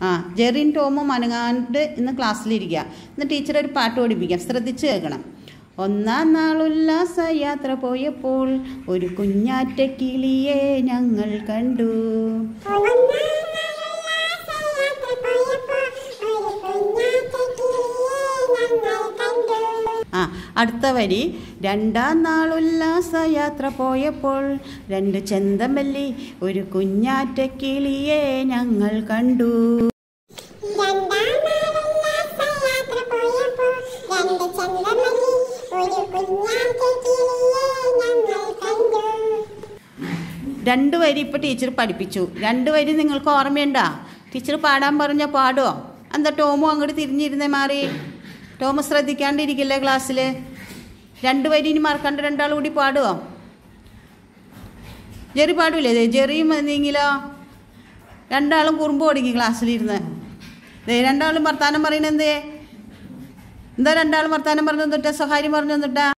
ജെറിയും ടോമും അനങ്ങാണ്ട് ഇന്ന് ക്ലാസ്സിലിരിക്കുക. ഇന്ന് ടീച്ചർ ഒരു പാട്ട് പഠിപ്പിക്കാം, ശ്രദ്ധിച്ച് കേൾക്കണം. ഒന്നാം നാൾ ഉല്ലാസയാത്ര പോയപ്പോൾ ഒരു കുഞ്ഞാറ്റ കിളിയെ ഞങ്ങൾ കണ്ടു. അടുത്ത വരി. രണ്ടാം നാൾ ഉല്ലാസയാത്ര പോയപ്പോൾ രണ്ട് ചെന്തമല്ലി ഒരു കുഞ്ഞാറ്റ കിളിയെ ഞങ്ങൾ കണ്ടു. രണ്ട് വരി ഇപ്പോൾ ടീച്ചർ പഠിപ്പിച്ചു. രണ്ട് വരി നിങ്ങൾക്ക് ഓർമ്മയുണ്ടോ? ടീച്ചർ പാടാൻ പറഞ്ഞാൽ പാടുമോ? എന്താ ടോമും അങ്ങോട്ട് തിരിഞ്ഞിരുന്നേ മാറി? ടോമ് ശ്രദ്ധിക്കാണ്ടിരിക്കില്ലേ ക്ലാസ്സിൽ? രണ്ട് വരി ഇനി മറക്കാണ്ട് രണ്ടാൾ കൂടി പാടുമോ? ജെറി പാടൂലേ? ജെറിയും നീങ്ങിലോ? രണ്ടാളും കുറുമ്പ് തുടങ്ങി ക്ലാസ്സിലിരുന്ന്. രണ്ടാളും വർത്താനം പറയണെന്തേ? എന്താ രണ്ടാളും വർത്താനം പറഞ്ഞു തന്നിട്ടാ? സ്വകാര്യം പറഞ്ഞു തന്നിട്ടാ?